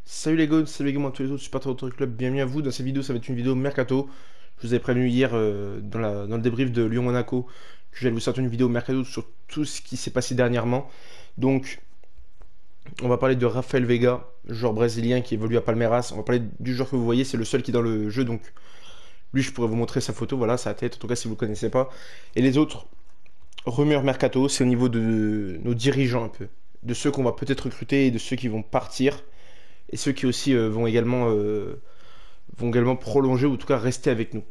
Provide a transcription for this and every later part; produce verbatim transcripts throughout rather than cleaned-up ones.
Salut les gars, salut les gars, moi tous les autres supporters de club, bienvenue à vous. Dans cette vidéo, ça va être une vidéo mercato. Je vous avais prévenu hier euh, dans, la, dans le débrief de Lyon-Monaco que j'allais vous sortir une vidéo mercato sur tout ce qui s'est passé dernièrement. Donc, on va parler de Rafael Veiga, joueur brésilien qui évolue à Palmeiras. On va parler du joueur que vous voyez, c'est le seul qui est dans le jeu. Donc, lui, je pourrais vous montrer sa photo, voilà, sa tête, en tout cas si vous ne le connaissez pas. Et les autres rumeurs mercato, c'est au niveau de nos dirigeants un peu, de ceux qu'on va peut-être recruter et de ceux qui vont partir et ceux qui aussi euh, vont également euh, vont également prolonger ou en tout cas rester avec nous.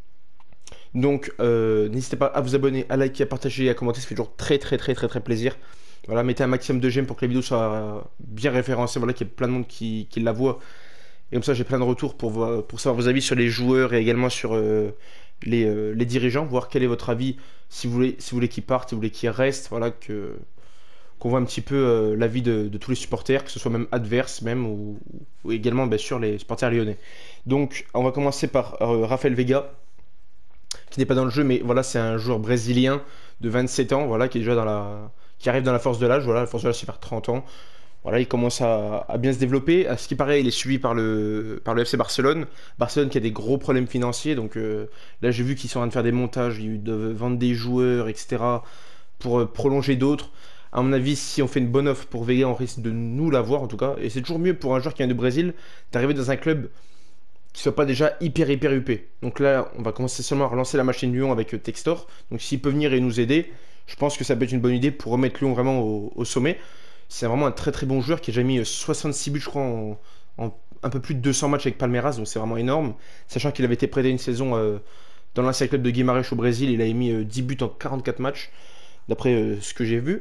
Donc euh, n'hésitez pas à vous abonner, à liker, à partager et à commenter, ça fait toujours très très très très très plaisir. Voilà, mettez un maximum de j'aime pour que la vidéo soit bien référencée, voilà, qu'il y ait plein de monde qui, qui la voit. Et comme ça j'ai plein de retours pour, voir- pour savoir vos avis sur les joueurs et également sur euh, les, euh, les dirigeants, voir quel est votre avis, si vous voulez, si vous voulez qu'ils partent, si vous voulez qu'ils restent, voilà, que, qu'on voit un petit peu euh, l'avis de, de tous les supporters, que ce soit même adverse même, ou, ou également bien sûr les supporters lyonnais. Donc on va commencer par euh, Rafael Veiga, qui n'est pas dans le jeu, mais voilà, c'est un joueur brésilien de vingt-sept ans, voilà, qui est déjà dans la, qui arrive dans la force de l'âge, voilà, la force de l'âge c'est vers trente ans. Voilà, il commence à, à bien se développer. À ce qui paraît, il est suivi par le, par le F C Barcelone. Barcelone qui a des gros problèmes financiers. Donc euh, là, j'ai vu qu'ils sont en train de faire des montages, ils doivent vendre des joueurs, et cetera pour euh, prolonger d'autres. À mon avis, si on fait une bonne offre pour Vega, on risque de nous l'avoir en tout cas. Et c'est toujours mieux pour un joueur qui vient du Brésil d'arriver dans un club qui soit pas déjà hyper hyper huppé. Donc là, on va commencer seulement à relancer la machine Lyon avec euh, Textor. Donc s'il peut venir et nous aider, je pense que ça peut être une bonne idée pour remettre Lyon vraiment au, au sommet. C'est vraiment un très très bon joueur qui a déjà mis euh, soixante-six buts, je crois, en, en un peu plus de deux cents matchs avec Palmeiras, donc c'est vraiment énorme. Sachant qu'il avait été prêté une saison euh, dans l'ancien club de Guimarães au Brésil, il avait mis euh, dix buts en quarante-quatre matchs, d'après euh, ce que j'ai vu.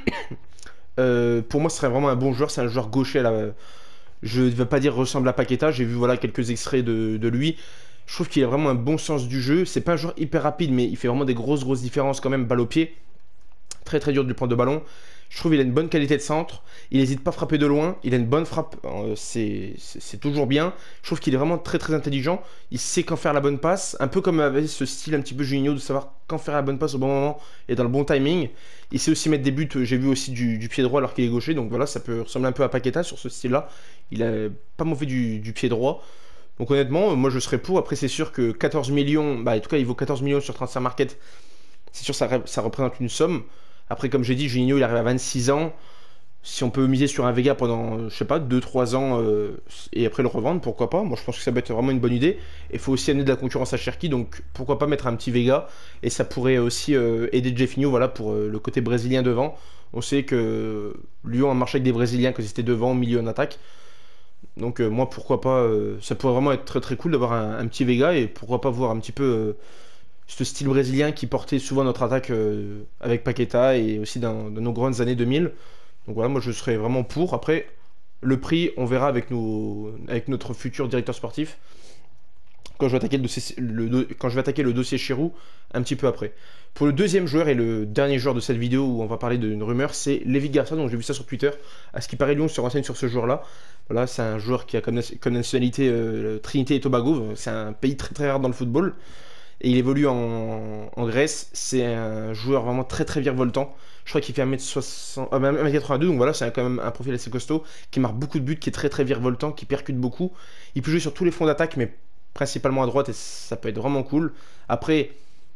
Euh, pour moi, ce serait vraiment un bon joueur. C'est un joueur gaucher à la, je ne vais pas dire ressemble à Paqueta, j'ai vu voilà quelques extraits de, de lui. Je trouve qu'il a vraiment un bon sens du jeu. C'est pas un joueur hyper rapide, mais il fait vraiment des grosses grosses différences quand même, balle au pied. Très très dur de lui prendre de ballon. Je trouve qu'il a une bonne qualité de centre. Il n'hésite pas à frapper de loin. Il a une bonne frappe. euh, c'est c'est- c'est toujours bien. Je trouve qu'il est vraiment très très intelligent. Il sait quand faire la bonne passe. Un peu comme avait ce style un petit peu Juninho de savoir quand faire la bonne passe au bon moment et dans le bon timing. Il sait aussi mettre des buts. J'ai vu aussi du, du pied droit alors qu'il est gaucher. Donc voilà, ça peut ressembler un peu à Paqueta sur ce style-là. Il a pas mauvais du, du pied droit. Donc honnêtement, moi je serais pour. Après, c'est sûr que quatorze millions, bah en tout cas, il vaut quatorze millions sur Transfer Market. C'est sûr, ça, ça représente une somme. Après, comme j'ai dit, Juninho, il arrive à vingt-six ans. Si on peut miser sur un Vega pendant, je sais pas, deux trois ans euh, et après le revendre, pourquoi pas? Moi, je pense que ça peut être vraiment une bonne idée. Il faut aussi amener de la concurrence à Cherki, donc pourquoi pas mettre un petit Vega? Et ça pourrait aussi euh, aider Jefinho, voilà, pour euh, le côté brésilien devant. On sait que Lyon a marché avec des Brésiliens, que c'était devant, au milieu en attaque. Donc euh, moi, pourquoi pas? Euh, ça pourrait vraiment être très très cool d'avoir un, un petit Vega et pourquoi pas voir un petit peu euh, ce style brésilien qui portait souvent notre attaque euh, avec Paqueta et aussi dans, dans nos grandes années deux mille. Donc voilà, moi je serais vraiment pour. Après, le prix, on verra avec, nos, avec notre futur directeur sportif quand je vais attaquer le, dossier, le do- quand je vais attaquer le dossier Chirou un petit peu après. Pour le deuxième joueur et le dernier joueur de cette vidéo où on va parler d'une rumeur, c'est Lévi Garcia. Donc j'ai vu ça sur Twitter. À ce qui paraît, Lyon se renseigne sur ce joueur-là. Voilà, c'est un joueur qui a comme, comme nationalité euh, Trinité et Tobago. C'est un pays très très rare dans le football et il évolue en, en Grèce. C'est un joueur vraiment très très virevoltant. Je crois qu'il fait un mètre soixante, euh, un mètre quatre-vingt-deux, donc voilà, c'est quand même un profil assez costaud, qui marque beaucoup de buts, qui est très très virevoltant, qui percute beaucoup. Il peut jouer sur tous les fronts d'attaque, mais principalement à droite, et ça peut être vraiment cool. Après,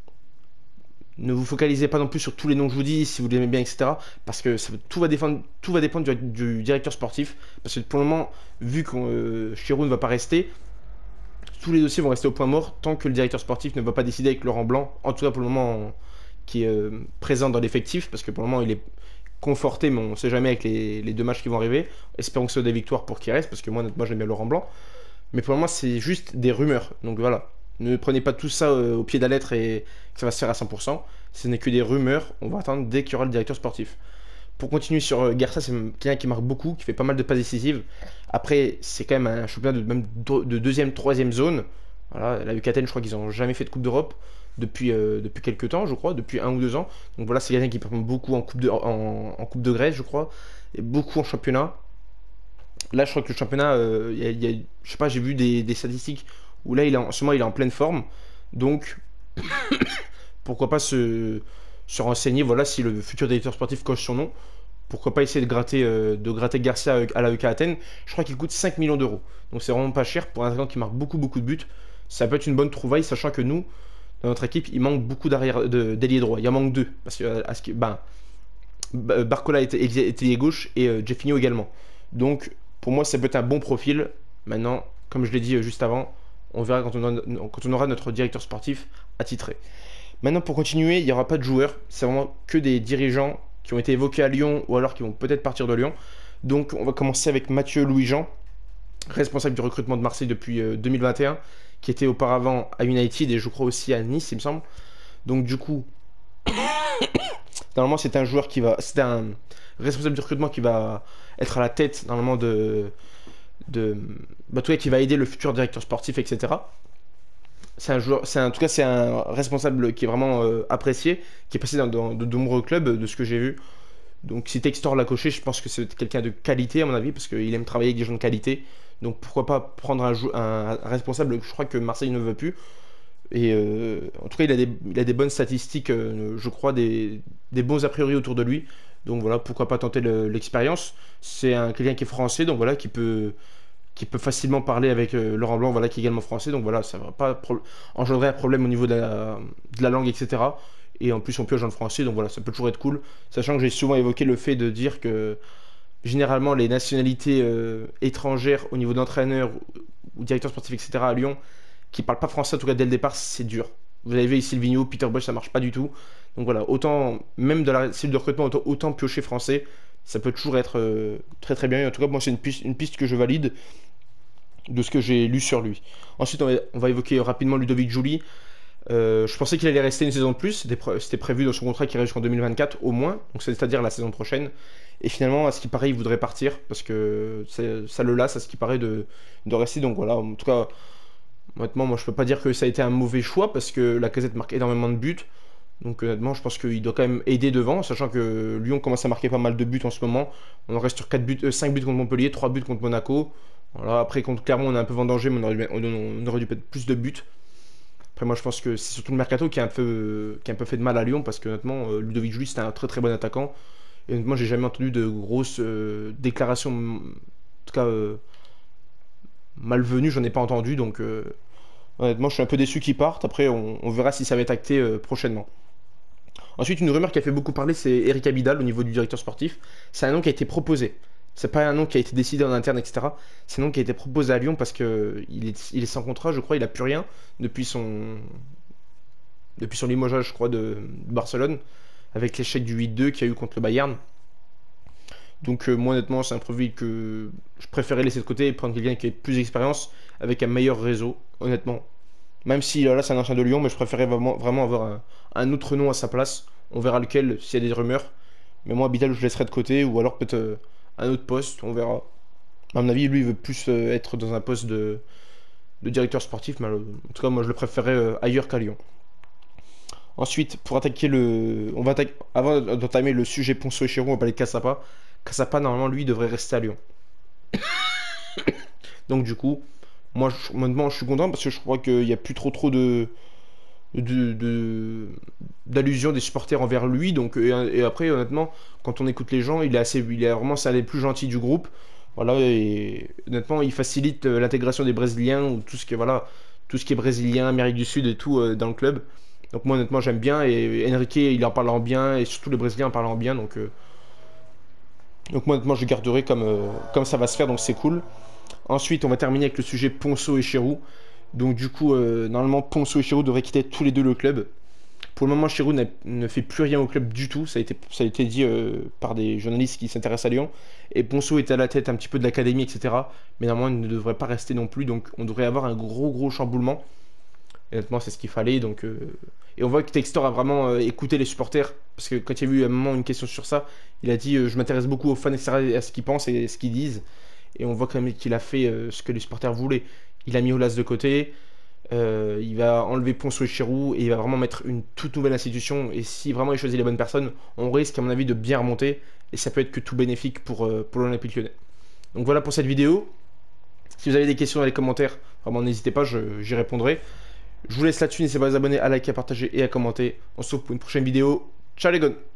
ne vous focalisez pas non plus sur tous les noms que je vous dis, si vous l'aimez bien, et cetera. Parce que ça, tout, va dépendre, tout va dépendre du, du directeur sportif. Parce que pour le moment, vu que euh, Chirou ne va pas rester, tous les dossiers vont rester au point mort tant que le directeur sportif ne va pas décider avec Laurent Blanc, en tout cas pour le moment, qui est euh, présent dans l'effectif, parce que pour le moment il est conforté, mais on ne sait jamais avec les, les deux matchs qui vont arriver. Espérons que ce soit des victoires pour qu'il reste, parce que moi, moi j'aime bien Laurent Blanc. Mais pour le moment, c'est juste des rumeurs. Donc voilà, ne prenez pas tout ça euh, au pied de la lettre et que ça va se faire à cent pour cent. Ce n'est que des rumeurs, on va attendre dès qu'il y aura le directeur sportif. Pour continuer sur euh, Garça, c'est quelqu'un qui marque beaucoup, qui fait pas mal de passes décisives. Après, c'est quand même un championnat de, même de deuxième, troisième zone. Voilà, la U K T N, je crois qu'ils n'ont jamais fait de Coupe d'Europe depuis, euh, depuis quelques temps, je crois, depuis un ou deux ans. Donc voilà, c'est quelqu'un qui performe beaucoup en Coupe de, en, en Coupe de Grèce, je crois, et beaucoup en championnat. Là, je crois que le championnat, euh, il y a- il y a- je sais pas, j'ai vu des, des statistiques où là, il est en, en ce moment, il est en pleine forme. Donc, pourquoi pas se, se renseigner, voilà, si le futur directeur sportif coche son nom. pourquoi pas essayer de gratter, euh, de gratter Garcia à la E K Athènes. Je crois qu'il coûte cinq millions d'euros. Donc c'est vraiment pas cher pour un attaquant qui marque beaucoup beaucoup de buts. Ça peut être une bonne trouvaille, sachant que nous, dans notre équipe, il manque beaucoup d'arrière d'ailier droit. Il en manque deux. Parce que, à ce que ben, Barcola était ailier gauche et euh, Jeffinho également. Donc pour moi, ça peut être un bon profil. Maintenant, comme je l'ai dit juste avant, on verra quand on, a, quand on aura notre directeur sportif attitré. Maintenant, pour continuer, il n'y aura pas de joueurs. C'est vraiment que des dirigeants qui ont été évoqués à Lyon ou alors qui vont peut-être partir de Lyon. Donc on va commencer avec Mathieu Louis-Jean, responsable du recrutement de Marseille depuis euh, deux mille vingt et un, qui était auparavant à United et je crois aussi à Nice, il me semble. Donc du coup, normalement c'est un joueur qui va, c'est un responsable du recrutement qui va être à la tête normalement de, de, bah, tout cas, qui va aider le futur directeur sportif, et cetera. C'est un joueur, c'est en tout cas c'est un responsable qui est vraiment euh, apprécié, qui est passé dans, dans de nombreux clubs de ce que j'ai vu. Donc si Textor l'a coché, je pense que c'est quelqu'un de qualité à mon avis, parce qu'il aime travailler avec des gens de qualité. Donc pourquoi pas prendre un, un, un responsable, je crois que Marseille ne veut plus. Et euh, en tout cas il a des, il a des bonnes statistiques, euh, je crois, des, des bons a priori autour de lui. Donc voilà, pourquoi pas tenter l'expérience. C'est un quelqu'un qui est français, donc voilà, qui peut, qui peut facilement parler avec euh, Laurent Blanc, voilà, qui est également français. Donc voilà, ça va pas engendrer un problème au niveau de la, de la langue, et cetera. Et en plus on pioche dans le français, donc voilà, ça peut toujours être cool. Sachant que j'ai souvent évoqué le fait de dire que généralement les nationalités euh, étrangères au niveau d'entraîneur ou directeur sportif, et cetera à Lyon, qui parlent pas français, en tout cas dès le départ, c'est dur. Vous avez vu ici Silvino, Peter Bosch, ça marche pas du tout. Donc voilà, autant, même dans la cellule de recrutement, autant, autant piocher français, ça peut toujours être euh, très très bien. Et en tout cas, moi c'est une piste, une piste que je valide de ce que j'ai lu sur lui. Ensuite, on va, on va évoquer rapidement Ludovic Giuly. Euh, je pensais qu'il allait rester une saison de plus, c'était pré prévu dans son contrat qui irait jusqu'en deux mille vingt-quatre au moins, donc c'est-à-dire la saison prochaine. Et finalement, à ce qui paraît, il voudrait partir parce que ça le lasse, à ce qui paraît, de, de rester. Donc voilà, en tout cas, honnêtement, moi je peux pas dire que ça a été un mauvais choix parce que la Casette marque énormément de buts. Donc honnêtement, je pense qu'il doit quand même aider devant, sachant que Lyon commence à marquer pas mal de buts en ce moment. On en reste sur quatre buts, euh, cinq buts contre Montpellier, trois buts contre Monaco. Voilà, après, contre Clermont, on est un peu vendangé, mais on aurait, on, on aurait dû mettre plus de buts. Après, moi, je pense que c'est surtout le mercato qui a un peu, qui a un peu fait de mal à Lyon parce que, honnêtement, euh, Ludovic Giuly, c'était un très très bon attaquant. Et honnêtement, j'ai jamais entendu de grosses euh, déclarations, en tout cas euh, malvenues, j'en ai pas entendu. Donc, euh, honnêtement, je suis un peu déçu qu'il parte. Après, on, on verra si ça va être acté euh, prochainement. Ensuite, une rumeur qui a fait beaucoup parler, c'est Eric Abidal au niveau du directeur sportif. C'est un nom qui a été proposé. C'est pas un nom qui a été décidé en interne, et cetera. C'est un nom qui a été proposé à Lyon parce que il est, il est sans contrat, je crois, il a plus rien depuis son, depuis son limogeage, je crois, de, de Barcelone, avec l'échec du huit deux qu'il y a eu contre le Bayern. Donc euh, moi honnêtement, c'est un profil que je préférais laisser de côté et prendre quelqu'un qui ait plus d'expérience, avec un meilleur réseau, honnêtement. Même si là, là c'est un ancien de Lyon, mais je préférais vraiment, vraiment avoir un, un autre nom à sa place. On verra lequel, s'il y a des rumeurs. Mais moi, Abidal, je laisserai de côté, ou alors peut-être euh, un autre poste, on verra. À mon avis, lui, il veut plus euh, être dans un poste de, de directeur sportif, mais euh, en tout cas, moi, je le préférais euh, ailleurs qu'à Lyon. Ensuite, pour attaquer le... On va attaquer... Avant d'entamer le sujet Ponceau et Chérou, on va parler de Cassapa. Cassapa, normalement, lui, devrait rester à Lyon. Donc, du coup, moi, je... honnêtement, je suis content parce que je crois qu'il n'y a plus trop trop de... de, de... d'allusions des supporters envers lui. Donc, et, et après, honnêtement, quand on écoute les gens, il est assez... il est vraiment c'est un des plus gentils du groupe. Voilà, et honnêtement, il facilite l'intégration des Brésiliens ou tout ce qui est, voilà, tout ce qui est brésilien, Amérique du Sud et tout euh, dans le club. Donc moi honnêtement j'aime bien et Enrique il en parle en bien et surtout les Brésiliens en parlant en bien donc, euh... donc moi honnêtement je garderai comme, euh, comme ça va se faire donc c'est cool. Ensuite on va terminer avec le sujet Ponceau et Chérou. Donc du coup euh, normalement Ponceau et Chérou devraient quitter tous les deux le club. Pour le moment Chérou ne fait plus rien au club du tout, ça a été, ça a été dit euh, par des journalistes qui s'intéressent à Lyon. Et Ponceau est à la tête un petit peu de l'académie et cetera. Mais normalement il ne devrait pas rester non plus donc on devrait avoir un gros gros chamboulement. Et honnêtement c'est ce qu'il fallait donc... Euh... Et on voit que Textor a vraiment euh, écouté les supporters, parce que quand il y a eu à un moment une question sur ça, il a dit euh, je m'intéresse beaucoup aux fans, et cetera, à ce qu'ils pensent et ce qu'ils disent. Et on voit quand même qu'il a fait euh, ce que les supporters voulaient. Il a mis Olas de côté, euh, il va enlever Ponceau et Chérou, et il va vraiment mettre une toute nouvelle institution. Et si vraiment il choisit les bonnes personnes, on risque à mon avis de bien remonter, et ça peut être que tout bénéfique pour, euh, pour l'Olympique Lyonnais. Donc voilà pour cette vidéo. Si vous avez des questions dans les commentaires, vraiment n'hésitez pas, j'y répondrai. Je vous laisse là-dessus, n'hésitez pas à vous abonner, à liker, à partager et à commenter. On se retrouve pour une prochaine vidéo. Ciao les gars!